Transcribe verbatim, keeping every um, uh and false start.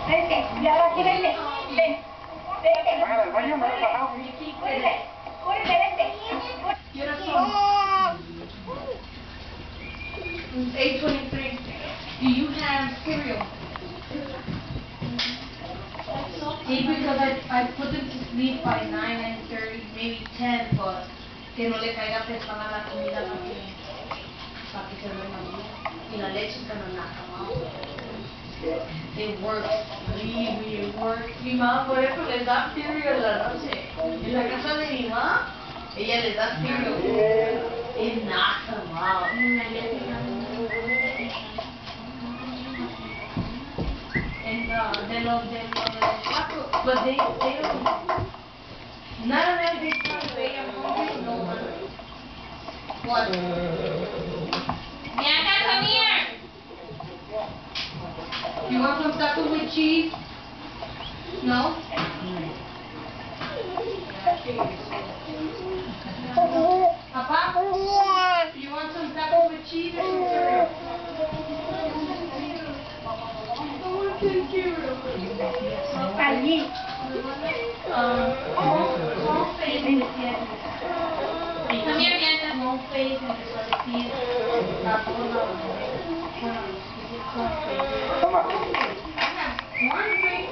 Vente, y ahora aquí vente. Ven. Vente. Bueno, el baño me lo he bajado. Córrele, córrele, vente. ¿Qué horas son? It's eight twenty-three. Do you have cereal? See, because I, I put them to sleep by nine, nine thirty, maybe ten, but que no le caiga pesada la comida también. Para que se duerman bien. Y la leche que no la acabamos. It works. Really, it works. Mi mamá por eso les da cereal en la noche. En la casa de mi mamá, ella les da cereal. It knocks them out. And uh, de los de los cuatro, but they they don't. None of them they tell you they are hungry. No one. What? Bianca, come here. You want some tacos with cheese? No? Papa? You want some tacos with cheese or some cereal? Allí. Um, small face. Come here, Bianca. Small face and just let it see it. Uh, hold on. Hold on. Toma. I have one drink